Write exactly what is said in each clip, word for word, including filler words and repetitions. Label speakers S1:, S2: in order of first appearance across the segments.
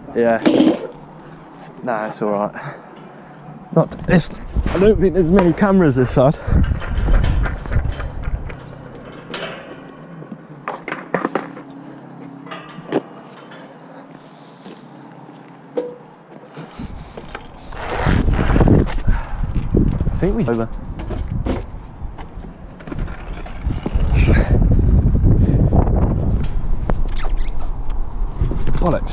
S1: Yeah. Nah, it's all right. Not. It's. I don't think there's many cameras this side. I think we over. Bollocks.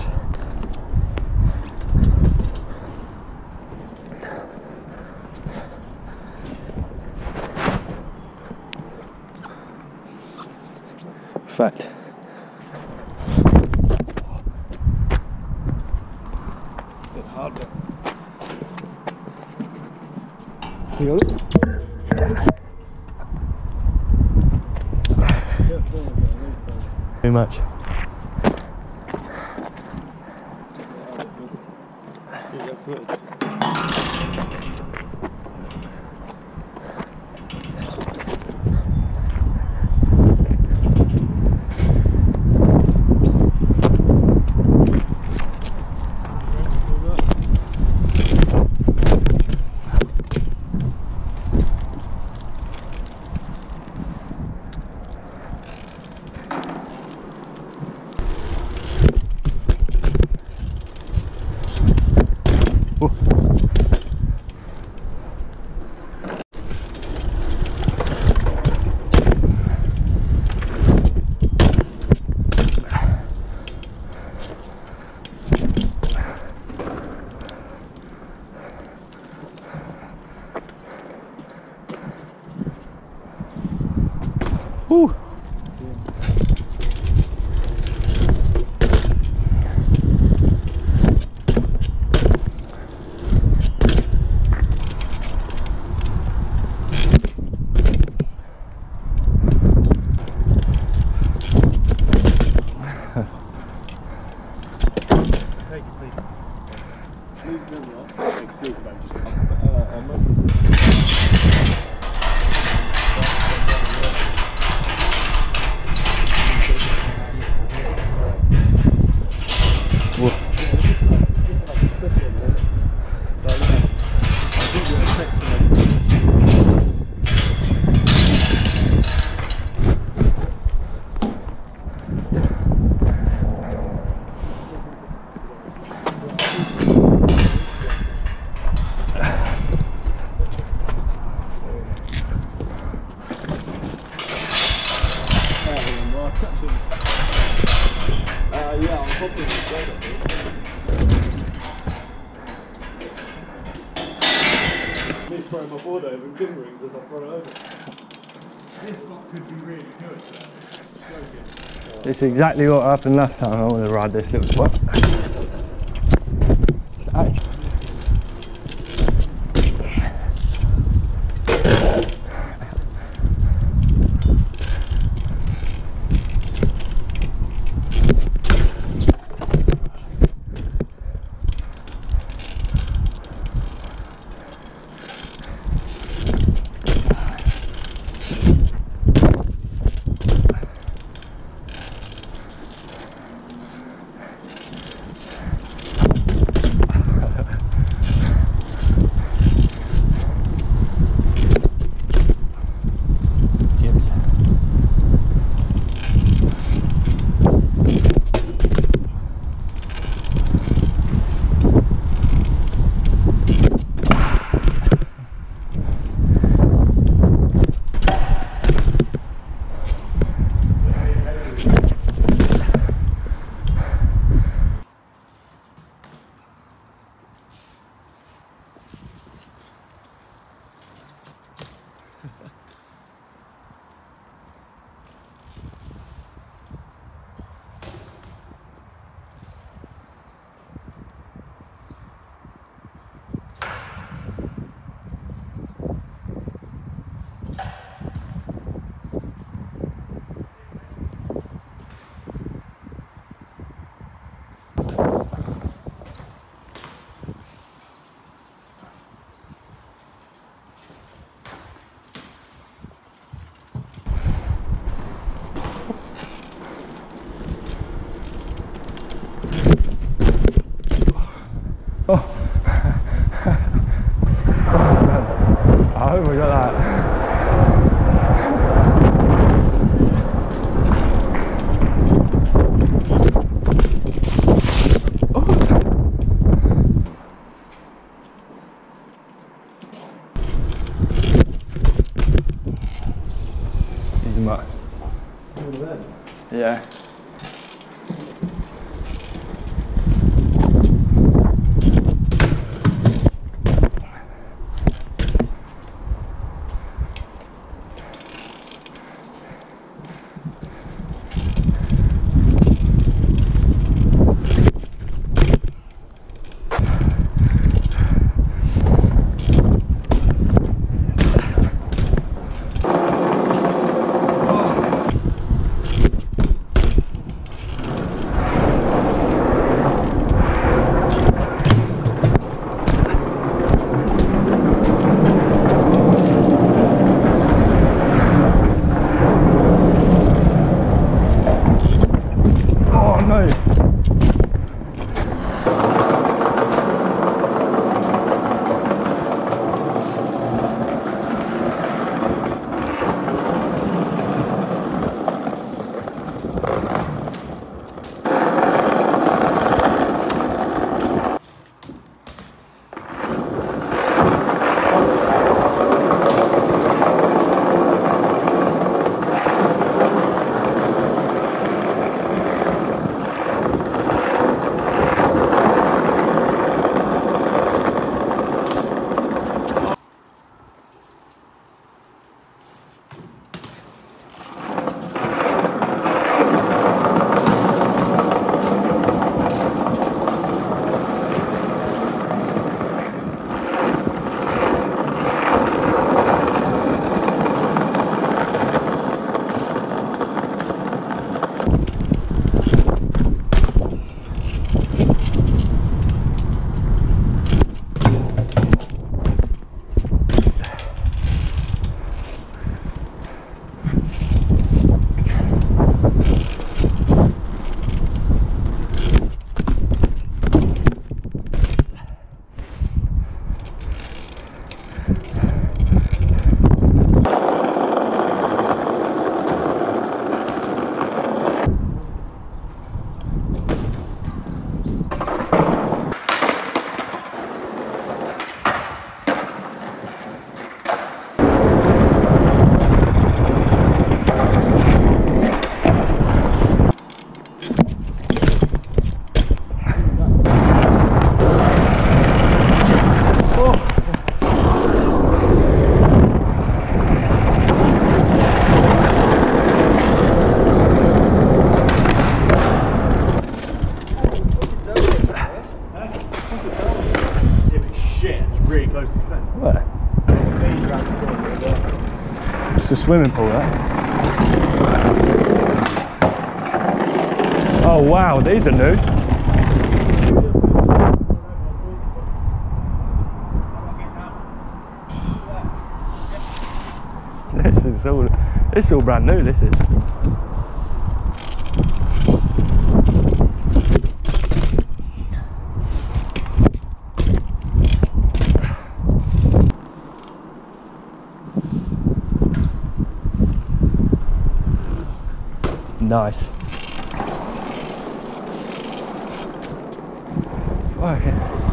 S1: Fact. It's hard. You got it? Too much. Woo.
S2: Throwing my board over and gym rings as I throw it over. This block could be really good.
S1: It's exactly what happened last time. I want to ride this little spot. It's actually I hope I got that. He's a mutt. Yeah. It's a swimming pool, that. Oh wow, these are new. This is all, this is all brand new, this is. Nice. Okay.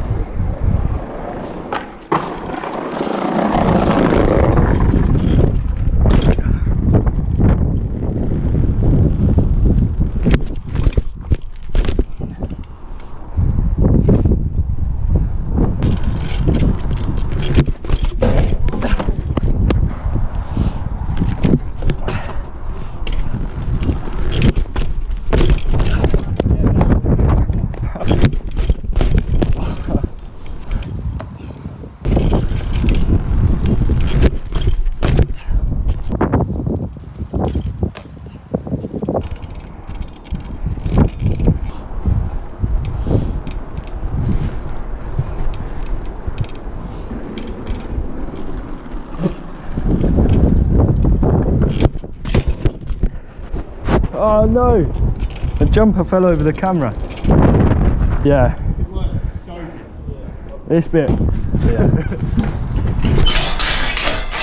S1: Oh no! The jumper fell over the camera. Yeah.
S2: It works so good.
S1: This bit. Yeah.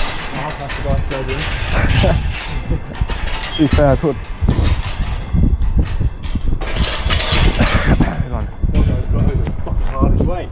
S2: Nice idea.
S1: To be fair, I thought. Hang on.
S2: That guy's got over the fucking hardest way.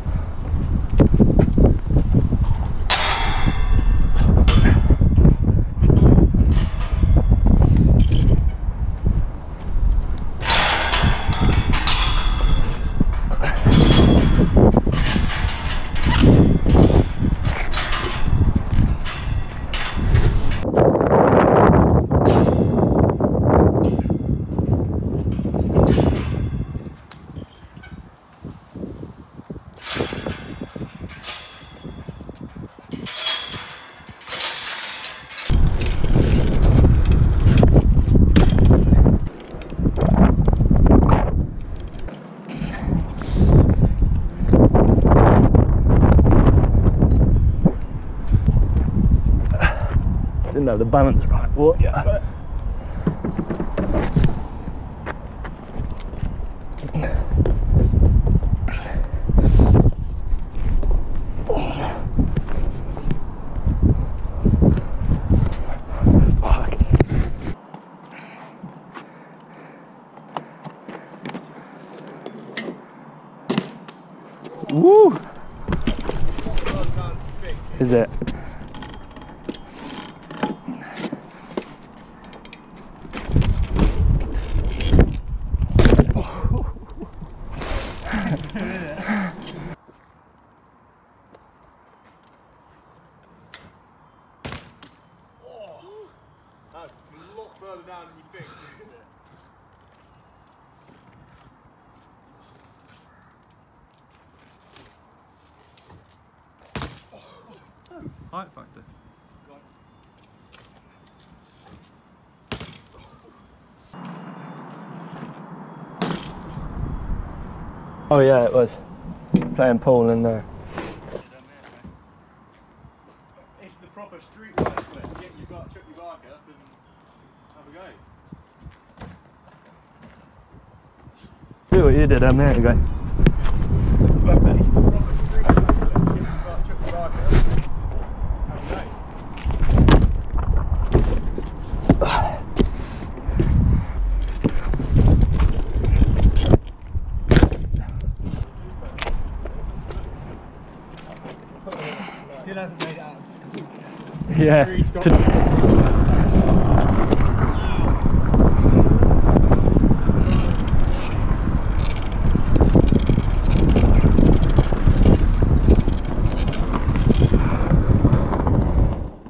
S1: Didn't have the balance right. What? Yeah. Fuck. Woo! Is it?
S2: That's a lot further down than you think, isn't it? Height factor.
S1: Oh yeah, it was. Playing pool in there.
S2: It's the proper street work where you get your bar, chuck your bark up and have a go.
S1: Do what you did a minute ago.
S2: But it's the proper street work where you get your bar, chuck your bark up and have a go. Still haven't made it out of school.
S1: Yeah.
S2: Three stop.
S1: To